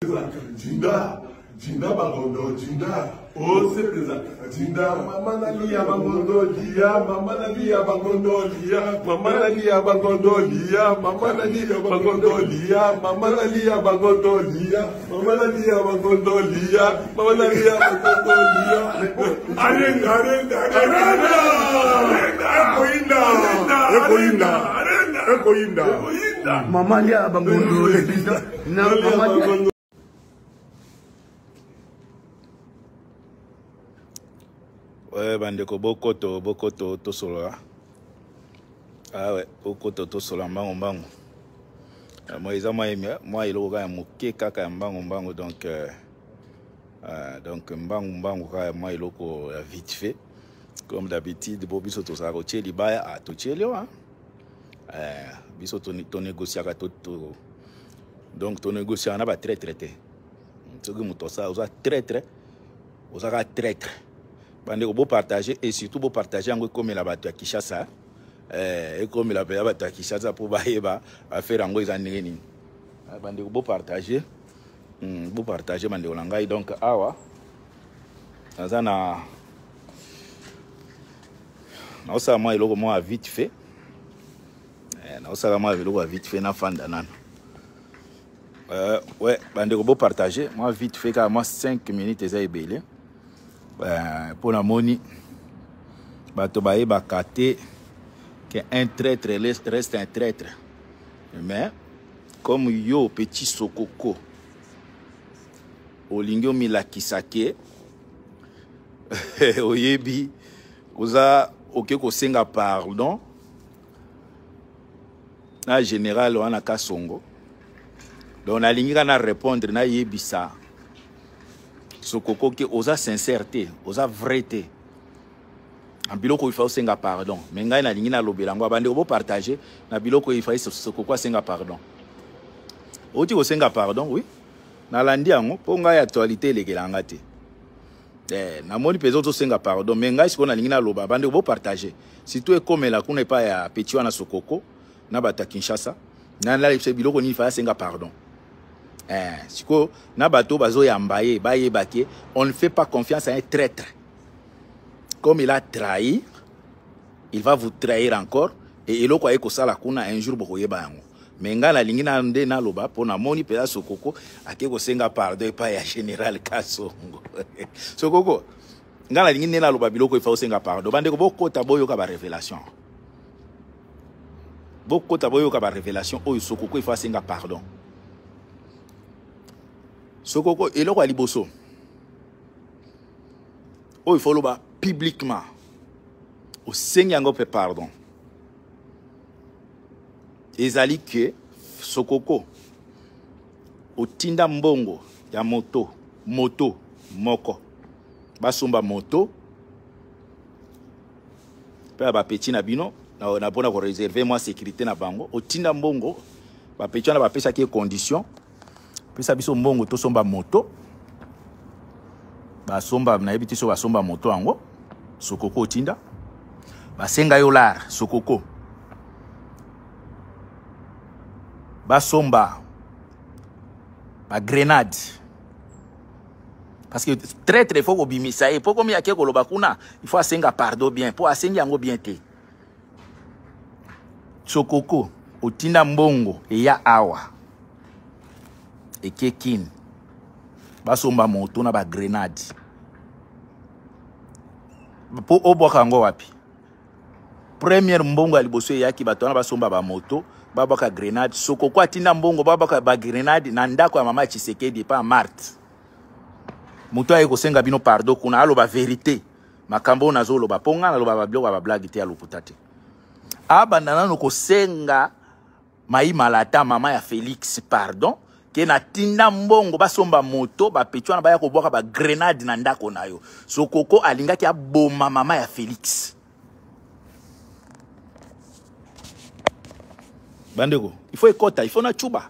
Jinda, Jinda Bagondo, Jinda, oh c'est présent. Jinda, Maman Nalia Bagondo, Lia, Maman Nalia Bagondo, Lia, Maman Nalia Bagondo, Lia, Maman Nalia Bagondo, Lia, Maman Nalia Bagondo, Lia, Maman Nalia Bagondo, Lia, Maman Nalia Bagondo, Lia. Arenda, Arenda, Arenda, Arenda, Arenda, Arenda, Maman Nalia Bagondo, Lia. Ouais, bandeko bokoto to solo. Ah ouais, bokoto to solo mbango mbango. Moi ils ont moi il aura moké kaka mbango mbango donc mbango ka moi il oko vite fait comme d'habitude bobiso to sa rotier libaya a to tielio hein. Biso to négocier ka to donc to négocier na ba traité. Ce que muto ça osa traître. Osa ka traître. Bandeko beau partager et surtout beau partager en comme la bato à Kinshasa et comme la bato à Kinshasa pour baïba à faire en gros zanini bandeko beau partager bandeko langai donc awa azana na osa moi eloko moi vite fait na osa moi eloko vite fait na fanda nana ouais bandeko beau partager moi vite fait car moi 5 minutes ça ebelé pour la moni bato baye bakate que un traître reste un traître mais comme yo petit sokoko olingio milakisake oyebi oza oke ko senga pardon na général wana kasongo donc na lingi na répondre na yebisa sokoko ki oza sincérité oza vérité en biloko il faut senga pardon mais ngai na lingi na lobelango bande ko partager na biloko il faut sokoko senga pardon oti ko senga pardon oui na landi yango po ngai actualité lekelanga te na moni peso to senga pardon mais ngai siko na lingi na loba bande ko partager surtout comme la kuna pa ya petit wana sokoko na bata Kinshasa na la biloko ni fa senga pardon. Siko na bato bazo yambaye baye bake on ne fait pas confiance à un traître comme il a trahi il va vous trahir encore et eloko ayeko sala kuna un jour bokoyeba yango mais ngala lingi na nde na loba pona moni pela sokoko akeko senga pardon pa ya général Kasongo sokoko ngala lingi na loba biloko ifa senga pardon bande ko bokota boyoka ba révélation oyo sokoko ifa senga pardon. Sokoko eloko aliboso. Oh il faut le ba publiquement. Au Seigneur ngo pe pardon. Ezali que sokoko o tinda mbongo ya moto moko. Basomba moto. Pe ba petit na bino na bona ko réserver moi sécurité na bango. O tinda mbongo ba petit na ba pesa ki condition. Pesa biso mbongo to somba moto ba somba na yebiti so ba somba moto ango sokoko tinda ba senga $, sokoko ba somba ba grenade parce que très fort obimisa et pour comme ya ke koloba kuna il faut asenga pardon bien pour asenga yango bien te sokoko otinda mbongo e ya awa et kekin basomba moto na ba grenade po oboka ngo wapi première mbongo aliboso yaki bato na basomba ba moto babaka grenade sokoko atinda mbongo babaka ba grenade na ndako ya mama Tshisekedi pa Marthe moto ayeko senga bino pardon kuna aloba vérité makambo nazo loba ponga na loba ba blog ba blague te ya loputate abandana no ko senga mai malata mama ya Félix pardon ke na tinda mbongo basomba moto ba petwa na baya ko boka ba grenade na ndako nayo sokoko alingaki aboma mama ya Félix bandeko il faut ekota il faut na chuba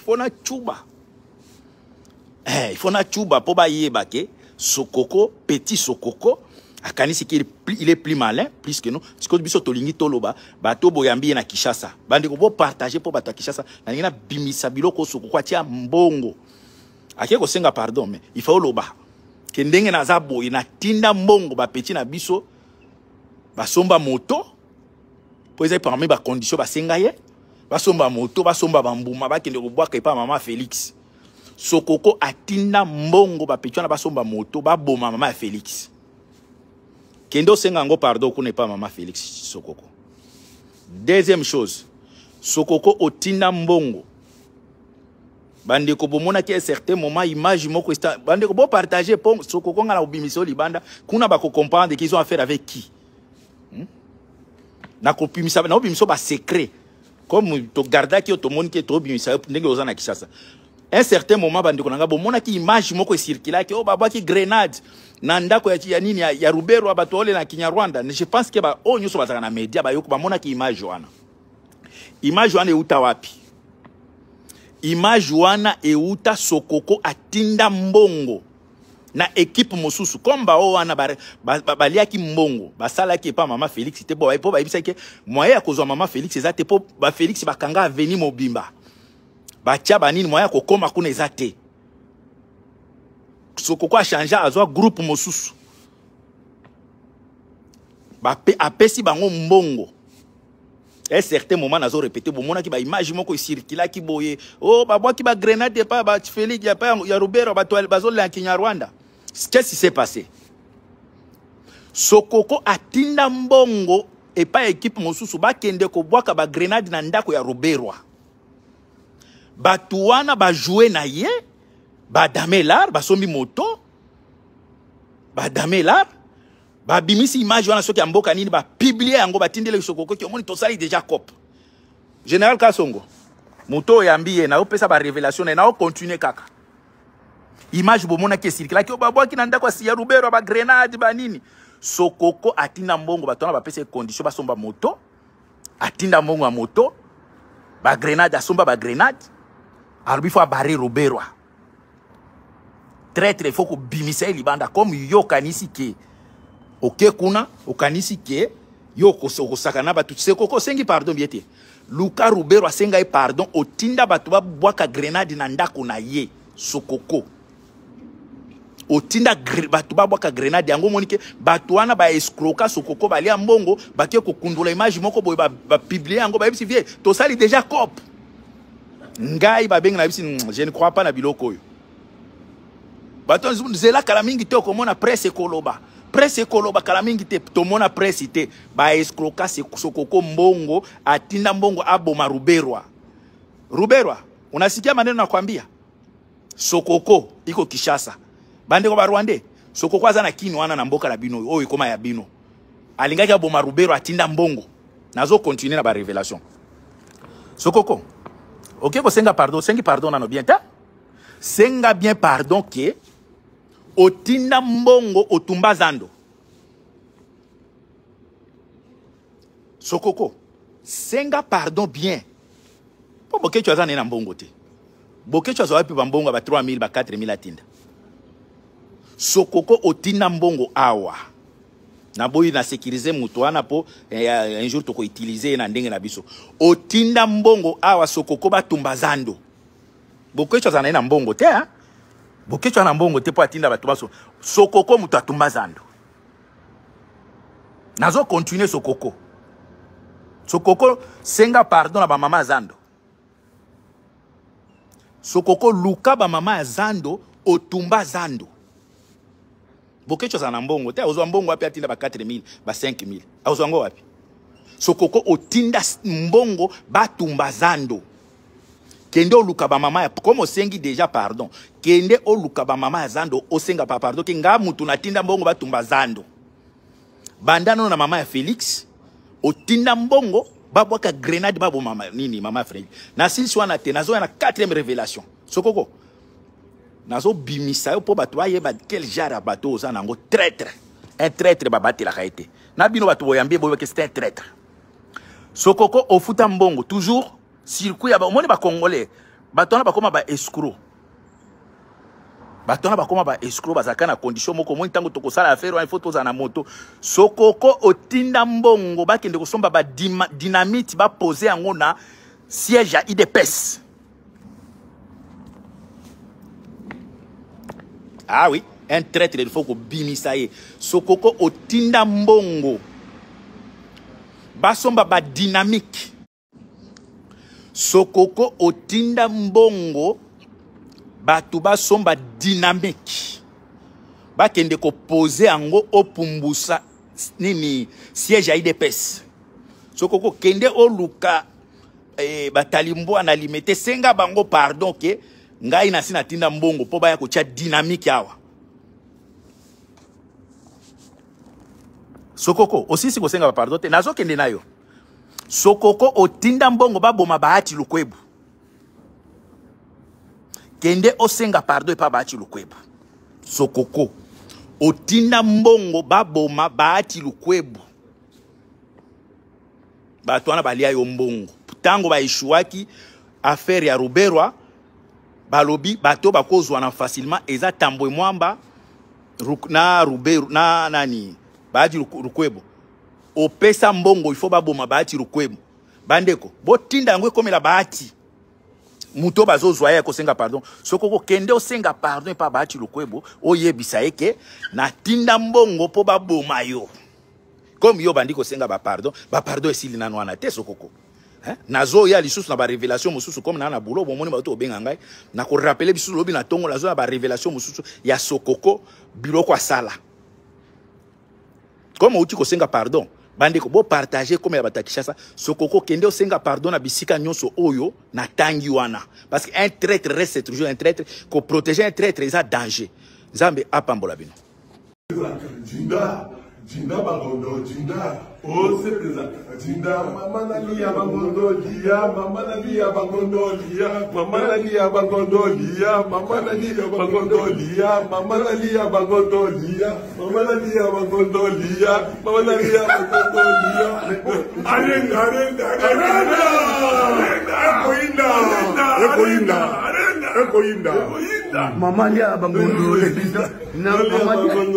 il faut na chuba po ba yeba ke sokoko petit sokoko akanisi ki il est plus malin plus que nous siko biso tolingi toloba bato boyambi na Kinshasa bandeko bo partager po bato Kinshasa na ngina bimisa biloko sokoko atia mbongo Ake ko senga pardon mais il faut loba. Ke ndenge na za boye na tinda mbongo ba petit na biso ba somba moto. Po eza parmi ba condition ba senga ye. Ba somba moto, ba somba bambuma ba kende ko boaka pa mama Félix. Sokoko atinda mbongo ba petit na ba somba moto ba boma mama Félix. Kendo senga ngo pardon ko ne pas mama Félix Sokoko. Deuxième chose, Sokoko otinda mbongo. Bandeko bomona ki a certain moment image moko esta bandeko bo partager pour Sokoko ngala obimiso libanda kuna ba ko comprendre qu'ils ont affaire avec qui. Na ko pimisa na obimiso ba secret comme to garda ki to moni ki to obimisa ndenge ozana Kishasa. Un certain moment bandeko nanga bomona ki image moko circula ki o baba ki grenade na ndako ya nini ya Rubero abato ole na Kinyarwanda. Je pense que ba o nyoso bazaka na media ba yoko bamona ki image wana. Image wana euta wapi? Image wana euta Sokoko atinda mbongo na équipe mosusu comme ba o wana baliaki mbongo basala ki pa mama Félix te bo ba ibisa ke moyen ya kozwa mama Félix ezate po ba Félix bakanga aveni mobimba ba tia banini moyen ko koma kuna ezate Sokoko a changé azwa groupe mosusu ba apesi bango mbongo. Un certain moment nazo répéter bon mona ki ba image moko circula ki boye oh babwa ki ba grenade pa ba Félix ya pa ya Rubero ba toile bazol la Kinyarwanda. Qu'est-ce qui s'est passé? Sokoko atinda mbongo et pas équipe mosusu ba kende ko bwaka ba grenade na ndako ya Rubero. Ba tuana ba jouer na ye ba damelar ba sombi moto ba damelar ba bimisi image wana soki amboka nini ba publier yango ba tindele Sokoko ki omoni tosali déjà cop. Général Kasongo moto yambiye na opesa ba révélation na o continuer kaka. Image bomona ki circula ki obabwa ki na ndako ya Rubero ba grenade ba nini. Sokoko atinda mbongo ba tona ba pesa condition ba somba moto. Atinda mbongo ya moto. Ba grenade asomba ba grenade. Arbi fo barrer Rubero. Très faut ko bimisa libanda comme yo kanisi ki ok kuna okanisi ke yo kosakana batu Sokoko sengi pardon biete Luka Rubero asenga pardon otinda batu ba bwaka grenade na ndako na ye Sokoko otinda batu ba bwaka grenade yango monike batu wana ba escroka Sokoko bali mbongo bakie ko kundula image moko boy ba publier yango ba bisi vie to sali déjà cop ngai ba benga na bisi je ne crois pas na biloko yo bato zela kala mingi te komona presse koloba presse koloba kala mingi te tomona presse te ba escroka Sokoko mbongo atinda mbongo aboma Rubero unasikia maneno nakwambia Sokoko iko Kishasa bande ko ba Rwanda Sokoko azana kino wana na mboka la bino oyo ikoma ya bino alingaki aboma Rubero atinda mbongo nazo continuer na ba révélation Sokoko ok ko senga pardon na no bien ta senga bien pardon ke otinda mbongo otumba zando. Sokoko senga pardon bien po boke tu azana na mbongo te boke tu azawa pi mbongo ba 3000 ba 4000 atinda. Sokoko otinda mbongo awa na boyi na sécuriser mutu wana po un jour to ko utiliser na ndenge na biso otinda mbongo awa Sokoko batumba zando boke tu azana na mbongo te ha boke tu ana mbongo te po atinda batu baso Sokoko mutu atumba zando nazo continuer Sokoko senga pardon na ba mama zando Sokoko luka ba mama zando otumba zando boke tu ana mbongo te ozwa mbongo wapi atinda ba 4000 ba 5000 ozwa ngo wapi Sokoko otinda mbongo batumba zando kende oluka ba mama ya comme osengi déjà pardon kende oluka ba mama ya zando osenga pa pardon ke nga mutu natinda mbongo batumba zando bandano na mama ya Félix otinda mbongo babwaka grenade babo mama nini mama Félix na silsi wana te nazo na 4e révélation Sokoko nazo bimisa yo po batu ayeba quel genre bato ozana ngo traître un traître babatela kaite na bino batu boyambie boyo ke c'est un traître Sokoko ofuta mbongo toujours circuit ya ba omoni ba congolais batona ba koma ba escroc batona ba koma ba escroc bazaka na condition moko moni tango to kosala affaire wa faut tozana moto Sokoko otinda mbongo bakende kosomba ba dynamite ba poser yango na siège ya IDPS Ah oui, un traître, il faut que bimisaye. Sokoko otinda mbongo. Basomba ba dynamique. Sokoko otinda mbongo. Batu basomba dynamique. Bakende ko poser ango opumbusa nini siège à IDPS. Sokoko kende oluka batalimbo analimete senga bango pardon ke ngai na sina tinda mbongo po baya ko tia dynamique awa. Sokoko aussi si ko senga pardon te nazo kende nayo. Sokoko otinda mbongo baboma bahati lukwebu. Kende osenga pardon pa bahati lukwebu. Sokoko otinda mbongo baboma bahati lukwebu. Bato wana balia yo mbongo. Tango ba ishuaki affaire ya Ruberwa balobi bato bakozwa na facilement eza tambwe mwamba na Ruberu na nani bahati lukwebo. Opesa mbongo ifo baboma bahati lukwebo. Bandeko botinda yango komela bahati. Muto bazozwa ya kosenga pardon. Sokoko kende osenga pardon pa bahati lukwebo oyebisa eke na tinda mbongo po baboma yo. Comme yo bandiko senga ba pardon esili nanu wana te Sokoko. Nazo ya lisusu na ba révélation mususu comme na bulo bomoni ba to benga ngai na ko rappeler bisu lobi na tongo nazo na ba révélation mususu ya Sokoko biloko asala. Comme outi ko senga pardon bandiko bo partager comme ya batakishasa Sokoko kende osenga pardon na bisika nyonso oyo na tangi wana parce que un traître reste toujours un traître, ko protéger un traître eza danger. Nzambe apambola bino. Jinda bangondo, jinda, oh c'est présent. Jinda, maman na liya bangondo liya, maman na liya bangondo liya, maman na liya bangondo liya, maman na liya bangondo liya, maman na liya bangondo liya, maman na liya bangondo liya, maman na liya bangondo liya. Arenda, Maman liya bangondo liya.